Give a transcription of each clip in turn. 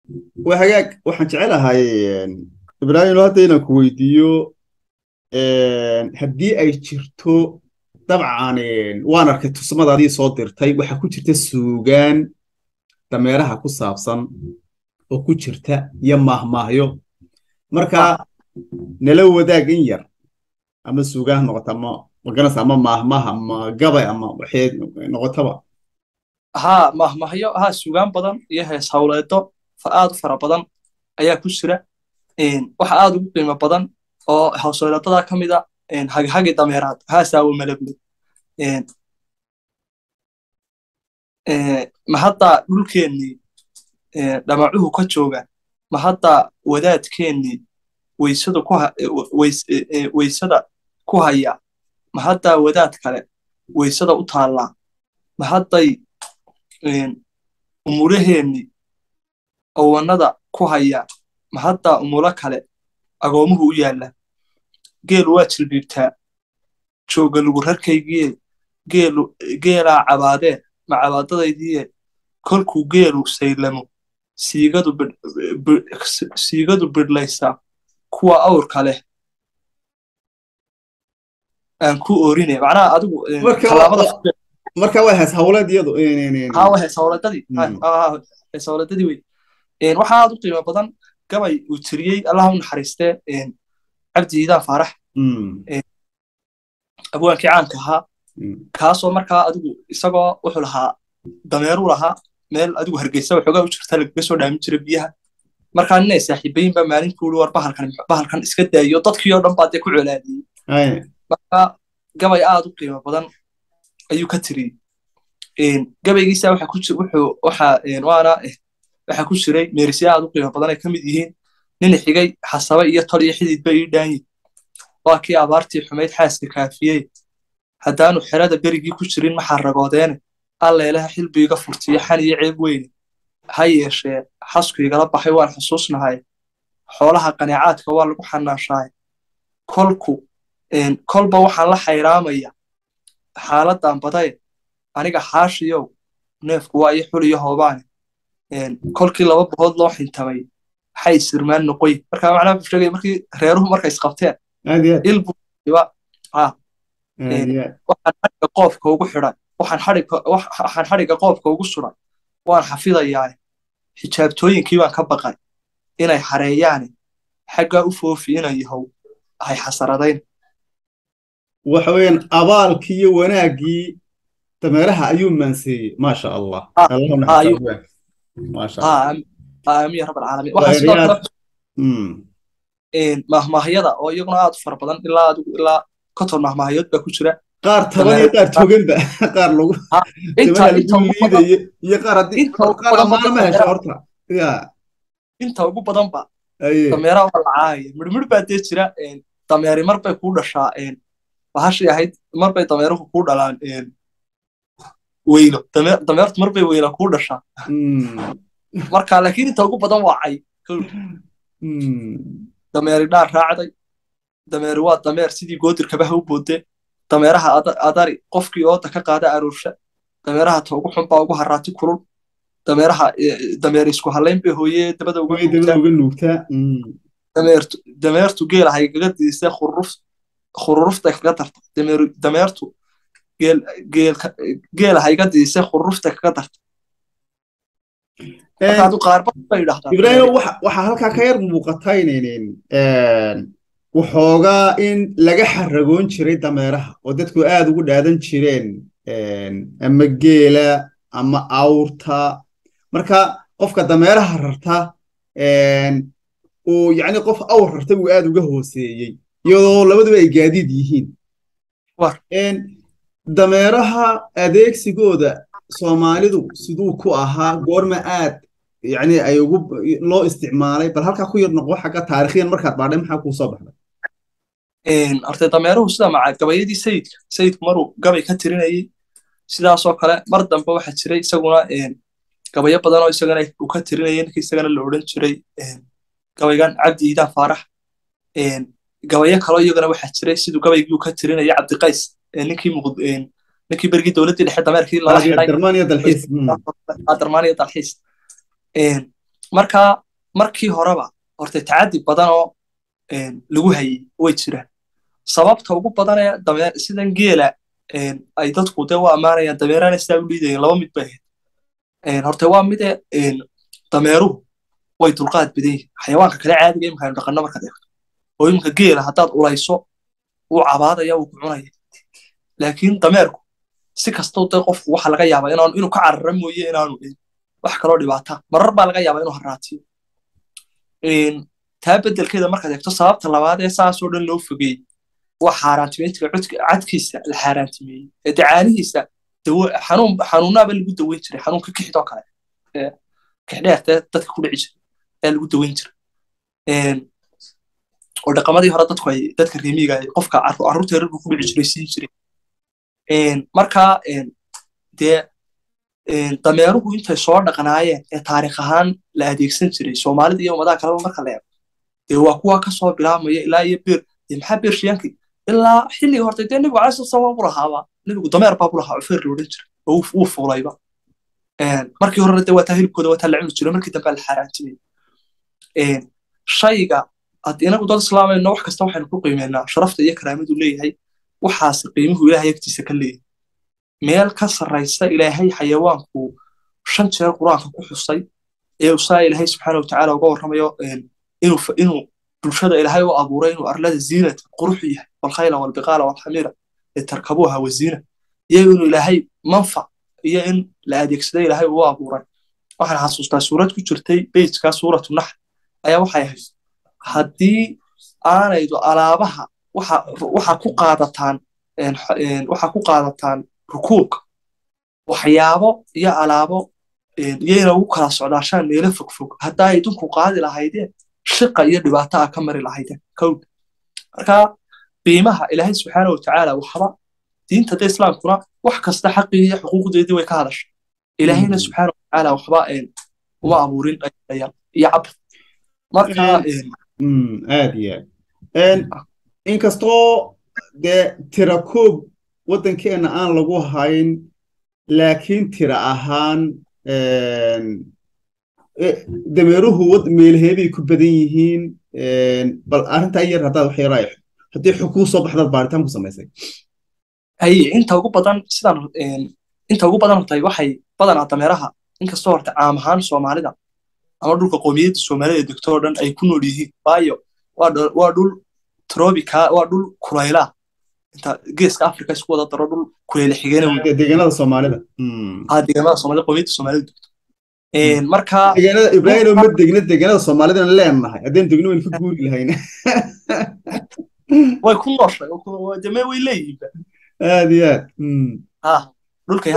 وحاجة waxaan jecelahay Ibrahim hadda inaan ku weydiiyo haddii ay jirto dabcan waan arkay tusmadaadii soo dirtay waxa ku jirta suugaan dameeraha ku saabsan oo ku jirta iyo maahmaahyo marka ah nala wadaag in yar ama suugaan noqota ama maganas ama maahmaah ama gabay ama waxay noqotaba ها mahmahyo ها suugaan badan iyo hees hawleedo aad u fara badan ayaa ku jira waxa aad ugu qiimo badan oo hawsooladada ka mid ah hagi dameeraad haasawo malabne ma hadda dhulkeennii dhamacuhu ka jooga ma hadda wadaadkeennii weysada weysada ku haya ma hadda wadaad kale weysada u taallaa ma hadday umuraheennii awanada ku haya ma hadda umulo kale agoomuhu u yaalla geelu waa jilbiibtaa jooga lugu rarkaygiye geelaa cabaadee ma cabaadadaydiiye kolkuu geelu saylamo siigadu bidhlaysaa kuwa awrka leh aan ku oorine macnaha adigu tallaabada marka waa hees hawleed iyadu ها heesawladadii wey waxa aad u qiimo badan gabay uu tiriyey allaha u naxariistee cabdi iidaan faarax abwaankii caanka ahaa kaasoo markaa adigu isagoo wuxuu lahaa dameeruu lahaa meel adigu hargeysa waxoogaa u jirta lagaga soo dhaamin jira biyaha markaa ninay saaxiibayin baa maalinkuu ui war bahalkan iska daayo dadkii oo dhan baa dee ku colaadiyey marka gabay aad u qiimo badan ayuu ka tiriyey gabaygiisa waxa ku jiray meerisya aad u qiimo badan ay ka mid yihiin nin xigay xasaba iyo tol iyo xididba ii dhaanyi waa kii abaartii xumayd xaaska kaafiyey haddaanu xerada berigii ku jirin maxaa ragoodeene alleelaha xilbiiga furtiyo xan iyo ceeb weyne ha yeeshee xasku igala baxay waan xusuusnahay xoolaha qaneecaadka waa lagu xanaashaay kolba waxaan la xayraamaya xaaladan badaye aniga xaashiyow neefku waa iyo xul iyo hoobaane kolkii laba boqod loo xintamay waxay sirmaan noqoy marka macnaha buu sheegay markii reeruhu markay isqabteen ilbuba waxaan xadhiga qoofka ugu xidhay waxaan xadhiga qoofka ugu suray waan xafidayaa xijaabtooyinkii baan ka baqay inay xareeyaane xaggaa u foofi inay yahow hay xasaradayn waxa weeyaan abaalkii iyo wanaaggii dameeraha ayuu maanseeyey maasha allah maasha allah aamiin ya rabb alcaalamiin waxaa sidoo kale mahmaahyada oo iyaguna aad u fara badan ilaa konton mahmaahayood baa ku jira qaar toban iyo qaar toganba qaar lagu liidayo iyo qaar haddii qaar amaana ma hesho horta inta ugu badanba dameeraha waa la caayaya midhmidh baa dee jira dameeri mar bay kuu dhashaa bahashii ahayd mar bay dameeruhu kuu dhalaan weylo dameertu mar bay weyla kuu dhashaa marka laakiin inta ugu badan waa cay dameeri dhaar raacday dameeri waa dameer sidii goodirkabaha u boodde dameeraha adari qofkii ooda ka qaada aroorsha dameeraha ta ugu xun baa ugu haraati kulul dameer isku halayn bay hooye dabada uga nuugtaa dameertu geela haygaga diisay khururufta kaga darta dameertu geela hayga diisay khururufta kaga darta ibraahim waxaa halkaa ka yar muuqata waxoogaa in laga xaragoon jiray dameeraha oo dadku aad ugu dhaadan jireen ama geela ama awrta marka qofka dameeraha rarta uu yacni qof awr rarta uu aad uga hooseeyey iyadoo labaduba ay gaadiid yihiin dameeraha adeegsigooda soomaalidu siduu ku ahaa goorma aad yacni ay loo isticmaalay bal halkaa ku yar noqo xagga taarikhyan markaad baadhay maxaa kuu soo baxday horta dameeruhu sida gabayadii sayidku maruu gabay ka tirinayey sidaasoo kale mar dambe waxaa jiray isaguna gabayo badan oo isagana uu ka tirinayay ninkii isagana la odhan jiray gabaygan cabdi iidaan faarax gabayo kaloo iyagana waxaa jiray siduu gabaygii uu ka tirinayay cabdiqays ninkii bergii dowladdii dhexe dameerkii lala xidhay darmaaniya dalxiis marka markii horeba horta tacadi badan oo lagu hayay way jiraan sababta ugu badan ee sidan geela ay dadku dee u ammaanayaan dameerana sidaa u liidayeen laba mid bay ahayd horta waa mide dameeruhu way dulqaad badan yihiin xayawaanka kale caadiga imika aynu dhaqanno markaad eegto oo imika geela haddaad ulayso wuu cabaadaya wuu ku cunaya laakiin dameerku si kastoo dee qofku waxa laga yaabaa inuu ka carara mooye inaanu wax kaloo dhibaata marar baa laga yaabaa inuu haraatiyo taa beddelkeeda markaad eegto sababta labaad ee saasoo dhan loo fogeeyey waa xaaraantimeyntiga cadkiisa la xaaraantimeeyey ee dacaanihiisa xanuunaaba lagu daweyn jiray xanuunka kixidoo kale kixdheertee dadka ku dhici jiray ayaa lagu daweyn jiray oo dhaqamadii hore dadka reemiga qofka carruurta yararku ku dhici jiray siin jiray marka dee dameeruhu intay soo dhaqnaayeen ee taariikh ahaan la adeegsan jiray soomaalida iyo ummadaha kaleba marka la eego dee waa kuwa ka soo bilaabmaya ilaa iyo maxaa beershiyankii ilaa xilligii horta dee nebigu calai sala salaam bu lahaaba nebigu dameer baa bu lahaa cufeer la odhan jiray oo wuu fuulayba markii horena dee waa taa hilibkooda waa taa la cuni jiro markii dambe la xaaraantimay shayga inagu dad islaamayno wax kasta waxaynu ku qiimeynaa sharafta iyo karaamadu leeyahay waxaas qiimuhu ilaahay agtiisa ka leeyahay meel ka sarraysa ilaahay xayawaanku 5 jeer qur-aanka ku xusay ee usaa ilaahay subxaana watacaala uga warramayo inuu bulshada ilaahay u abuuray inuu arlada ziinata quruxu yahay walkhayla walbiqaala walxamiira litarkabuuha waziina iyo inuu ilaahay manfac iyo in la adeegsada ilaahay uu abuuray waxaan xasuustaa suurad ku jirtay beyjka suuratu naxl ayaa waxay ahayd haddii aanaydu alaabaha waxa ku qaadataan rukuubka waxyaabo iyo alaabo iyayna ugu kala socdaashaan meelo fogfog haddaa idinku qaadi lahaydeen shiqa iyo dhibaato a ka mari lahaydeen kowd marka qiimaha ilaahay subxaana watacaala waxba diinta da islaamkuna wax kasta xaqii iyo xuquuqdeedii way ka hadashay ilaahayna subxaana watacaala waxba uma abuurin iyo cabr marka aad iyo aad inkastoo dee tira koob waddankeena aan lagu hayn laakiin tira ahaan dameeruhu meelaheeday ku badan yihiin bal arrintaa yar haddaad wax yaraayo haddii xukuu soo baxdaad baaritaan ku samaysay inta ugu badan hortay waxay badanaa dameeraha inkastoo horta caam ahaan soomaalida ama dhulka qoomiyadda soomaalida degto oo dhan ay ku nool yihiin waayo waa dhul tropica waa dhul kulaylaa inta geeska africa isku wada daro dhul kulayla xigeenay deegaanada soomaalida deegaanada soomaalida qoomiyadda soomaalida degto marka deegaanada ibraahim ma degna deegaanada soomaalidana leenahay haddeen degno waynu ka guuri lahayna way ku nooshay deme way leeyihiin aad iyo aad dhulkay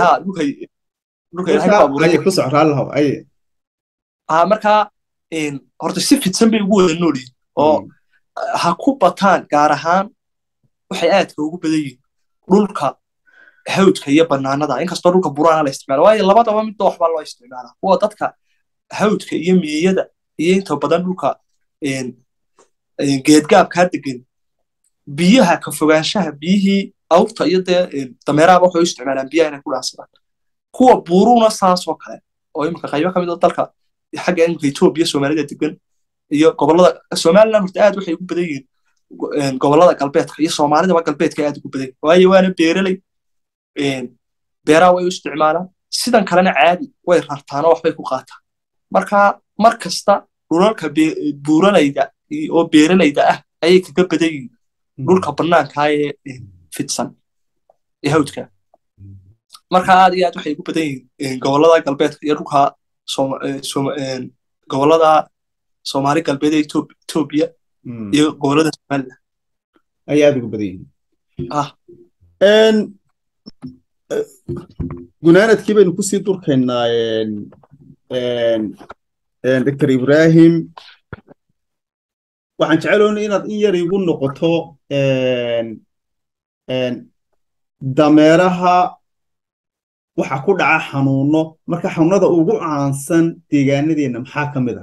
ku socraa lahaw aye marka horta si fidsan bay ugu wada nool yihiin oo ha ku bataan gaar ahaan waxay aadka ugu badan yihiin dhulka hawdka iyo banaanada inkastoo dhulka buraana la isticmaalo waayo labadaba midba waxbaa loo isticmaalaa kuwa dadka hawdka iyo miyiyada iyo inta badan dhulka geedgaabkaa degan biyaha ka fogaanshaha biyihii awrta iyo dee dameeraha waxay u isticmaalaan biyaha inay ku dhaansadaan kuwa buuruuna saasoo kale oo imika qaybo ka mid a dalka xagga imika Ethiopia Soomaalida degan iyo gobolada Somaliland horta aad waxay ugu badan yihiin gobolada galbeedka iyo Soomaalida galbeedka aad ugu badan waayo waana beeraley beeraha way u isticmaalaan sidan kalena caadi way rartaan oo waxbay ku qaataan marka mar kasta dhulalka buuralayda oo beeralayda ah ayay kaga badan yihiin dhulka bannaanka ee fidsan ee hawdka marka aad iyo aad waxay ugu badan yihiin gobolada galbeedka iyo dhulka gobolada Soomaali galbeed ee Ethiopia iyo gobolada Somaliland ay aad ugu badan yihiin gunaanadkii baynu kusii durkaynaa Dr. Ibrahim waxaan jecelahay inaad in yar igu noqoto dameeraha waxa ku dhaca xanuuno marka xanuunada ugu caansan deegaanadeena maxaa ka mid ah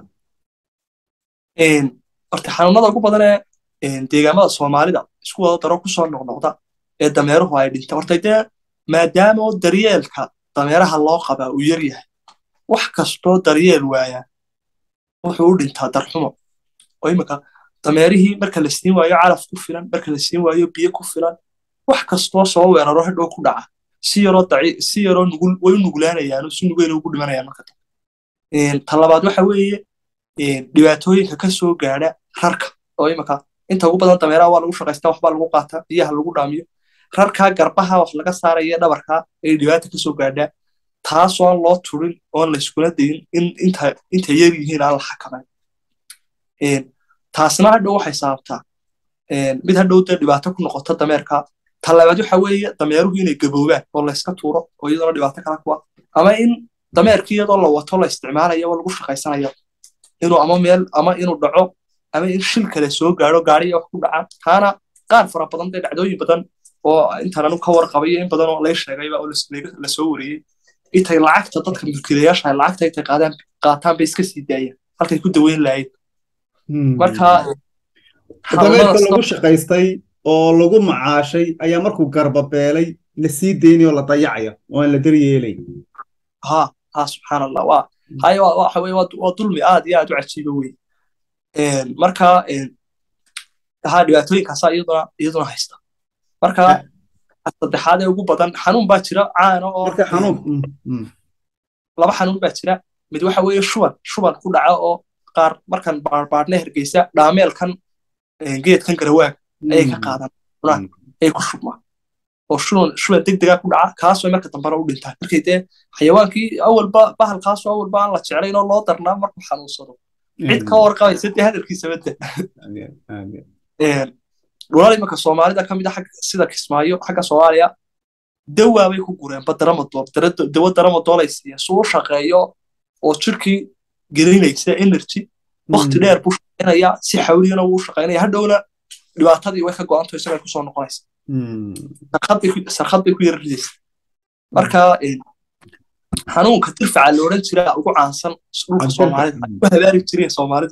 horta xanuunada ugu badan ee deegaamada Soomaalida isku wada daro ku soo noqnoqda ee dameeruhu ay dhintaan horta dee maadaama daryeelka dameeraha loo qabaa uu yar yahay wax kastoo daryeel waaya wuxuu u dhintaa darxumo oo imika dameerihii marka la siin waayo calaf ku filan marka la siin waayo biyo ku filan wax kastoo soo weeraro hadhow ku dhaca si yaroo nugul way u nuglaanayaan si nugayna ugu dhimanayaan marka tan labaad waxa weeye dhibaatooyinka ka soo gaadha rarka oo imika inta ugu badan dameeraha waa lagu shaqaystaa waxbaa lagu qaataa biyaha lagu dhaamiyo rarkaa garbaha wax laga saaraya dhabarkaa ay dhibaata ka soo gaadhaa taasoo aan loo turin oon la iskula dayin in inta yar yihiin aan la xakamayn taasna hadhow waxay sababtaa mid hadhow dee dhibaato ku noqota dameerka ta labaad waxa weeye dameeruhu inay gaboobaan oo la iska tuuro oo iyadana dhibaato kala kuwa ama in dameerkii iyadoo la wato la isticmaalayo oo lagu shaqaysanayo inuu ama inuu dhaco ama in shil kale soo gaadho gaariya wax ku dhaca taana qaar fara badan dee dhacdooyin badan oo intaan anu ka warqabay in badan oo lay sheegayba oo la soo wariyey intay lacagta dadka mulkiilayaasha lacagta intay qaataan bay iska sii daayaan halkay ku daweyn lahayd marka dameerka lagu shaqaystay oo lagu macaashay ayaa markuu garbabeelay la sii daynay oo la dayacaya oo aan la daryeelay subxaan allah waxa weye waa dulmi aad iyo aad u cajiiba wey marka dhibaatooyinkaasaa iyaduna haysta marka saddexaad ee ugu badan xanuun baa jira caana oo laba xanuun baa jira mid waxa weeye shuban ku dhaca oo qaar markan baarbaarne Hargeysa dhaameelkan geedkan garawaaga ayay ka qaadaan ay ku shubmaan oo shuban degdega ku dhaca kaasoo marka dambana u dhintaan markay dee xayawaankii bahalkaasoo awalba aan la jeclayn oo loo darnaa markuu xanuunsado cid ka warqabaysa dee hadalkiisa badda dhulal imanka soomaalida ka mid a sida Kismaayo xagga Soomaaliya dawaa bay ku gureen dawo daramadool ay siiyeen suu shaqeeyo oo jirkii gelinaysa energy waqti dheer buu shaqeynaya si xawliyana wuu shaqeynaya hadhowna dhibaatadii way ka go'anto isaga ku soo noqonaysa sarkhad bay ku yaradaysa marka xanuunka tirfaca la oran jiraa ugu caansan dhulka Soomaalida ku habaari jireen Soomaalidu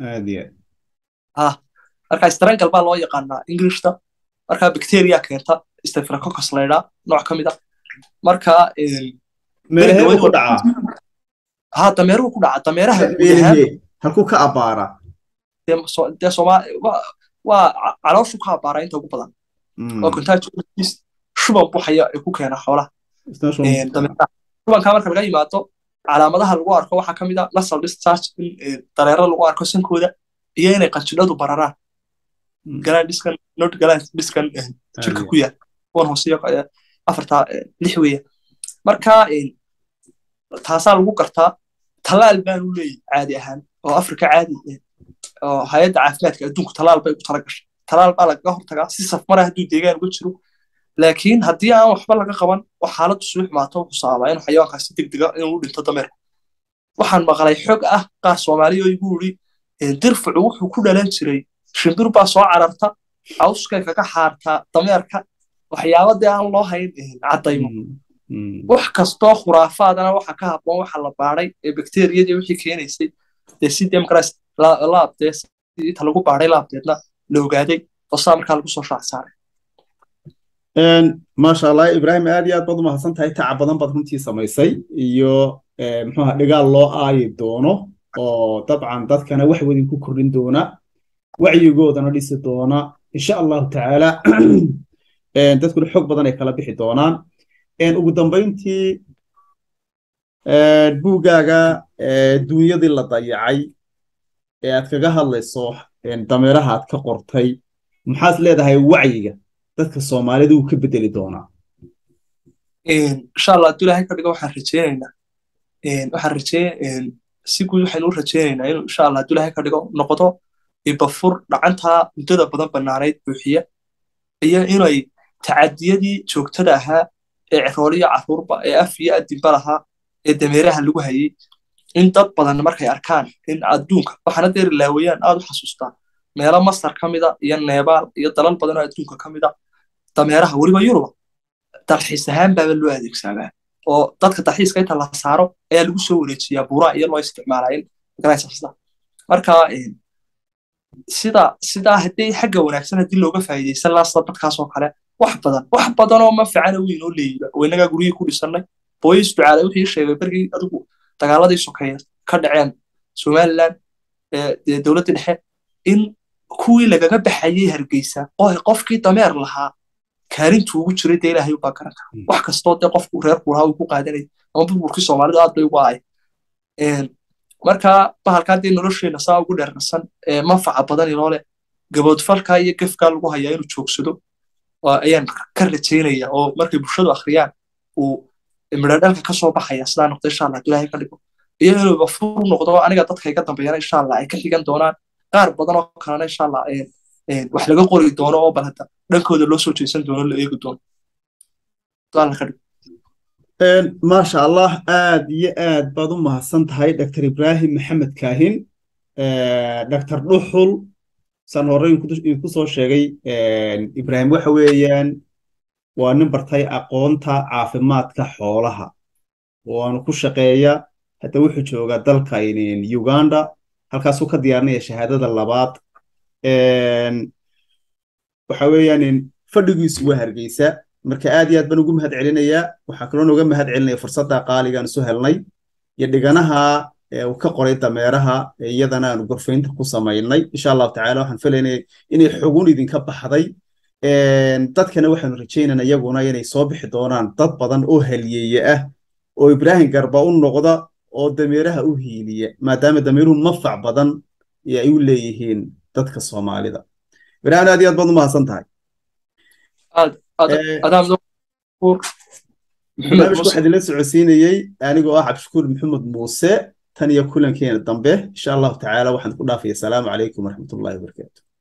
marka strangal baa loo yaqaanaa Englishta marka bacteria keenta Staphylococcus la yiraahdo nooc kamid ah marka meelaha ku dhaca dameeruhu ku dhaca dameeraha halku ka abaara waa calooshu ka abaara inta ugu badan oo contagious shuban buuxaya ku keena xoolaha shubanka marka laga yimaado calaamadaha lagu arko waxaa kamid ah nasal discharge dareero lagu arko sankooda iyo inay qanjidhadu bararaan galaan jirka ku yaal kuwan hooseeyo afarta lix weeye marka taasaa lagu gartaa talaal baan u leeyahay caadi ahaan oo Afrika caadi oo hay'adda caafimaadka adduunka talaal bay u talagashay talaal baa laga hortagaa si safmara hadduu deegaan uga jiro laakiin haddii aan waxba laga qaban wax xaaladdu soo xumaato wuxuu sababaa inuu xayawaankaasi degdega inuu dhinto dameerka waxaan maqlay xog ah qaar Soomaaliya oo igu yiri dirfucu wuxuu ku dhalan jiray shimbir baa soo cararta cawska kaga xaarta dameerka waxyaabada aan loo hayn cadaymo wax kastoo khuraafaadana waxa ka haboon waxa la baaray ee bakteeriyada wixii keenaysay si democracy laabtees inta lagu baaray laabteedna la ogaaday oo markaa lagu soo shaac saaray ما شاء الله إبراهيم آدي أد بدو محسن تاي تعب بدن بدنتي سميسي iyo muxuu dhigaal loo aayi doono oo dabcan dadkana wax wadin ku kordhin doona wacyigoodana dhisi doona insha Allah ta'ala dadku xog badan ay kala bixi doonaan ugu dambeyntii buugaaga dunyadii la dayacay ee aad kaga hadlayso dameeraha aad ka qortay maxaad leedahay wacyiga dadka Soomaalidu uu ka bedeli doonaa insha Allah Ilaahay ka dhigo waxaan rajeenaynaa si guud waxaan u rajeenaynaa inuu insha Allah Ilaahay ka dhigo noqdo ibafur dhacanta muddada badan banaareed buuxiya iyo inay tacadiyadii joogtada ahaa ee cirooliya caruurba ee af iyo adinba lahaa ee dameeraha lagu hayay in dad badan markay arkaan in adduunka waxaana deer laawayaan aad u xasuustaa meelo Masar kamida iyo Neebaal iyo dalal badan oo adduunka kamida dameeraha waliba Yurub dalxiis ahaan baa loo adeegsadaa oo dadka dalxiiska inta la saaro ayaa lagu soo wareejiyaa buuraha iyo loo isticmaalaa marka sida hadii xagga wanaagsan hadii looga faa'iideysan lahaa dadkaas oo kale wax badan oo ma fiican weyn oo leeyahay weynaga guriga ku dhisanay boys ducaale wixii sheegay barkii adigu dagaaladii sokeeyay ka dhaceen Somaliland dowladda dhexe in kuwii lagaga baxayay hargeysa oo ay qofkii dameer lahaa kaalintuu ugu jiray dee ilaahay ubaa garan kara wax kastoo dee qofku reerku lahaa uu ku qaadanayay ama burburkii soomaalidu aad bay ugu ahay marka bahalkaa dee nolosheena saa ugu dheernasan manfaca badan inoo leh gaboodfalkaa iyo gefkaa lagu hayaa inuu joogsado ayaan ka rajaynaya oo markay bulshadu akhriyaan uu midhadhalka ka soo baxaya sidaa noqdo insha allah ilaahay ka dhigo iyo inuuba fur noqdo aniga dadka iga dambeeyana insha allah ay ka xigan doonaan qaar badan oo kalena insha allah wax laga qori doono oo bal hadda dhankooda loo soo jeesan doono la eegi doono alla ka dhigo maasha allah aad iyo aad baad u mahadsan tahay dr ibraahim maxamed kaahin dr dhuxul saan hore idinku soo sheegay ibraahim waxa weeyaan waa nin bartay aqoonta caafimaadka xoolaha waanu ku shaqeeya hadda wuxuu joogaa dalka uganda halkaasuu ka diyaarinaya shahaadada labaad waxa weeyaan fadhigiisu waa hargeysa marka aad iyo aad baan ugu mahad celinayaa waxaa kaloo nooga mahad celinaya fursadda qaaligaan isu helnay iyo dhiganaha uu ka qoray dameeraha iyadana aanu gorfaynta ku samaynay insha allahu tacaala waxaan filaynay inay xugun idinka baxday dadkana waxaanu rajaynaynaa iyaguna inay soo bixi doonaan dad badan oo haliyeeye ah oo ibraahim garba u noqda oo dameeraha u hiiliya maadaama dameeruhu manfac badan ay u leeyihiin dadka soomaalida ibraahim aad iyo aad baad u mahadsan tahay barnaamijku waxaa idinla socodsiinayey anigoo ah cabdishakuur maxamed muuse tan iyo kulankeena dambe insha allahu tacaala waxaan ku dhaafaya asalaamu calaykum waraxmatullahi wabarakaatu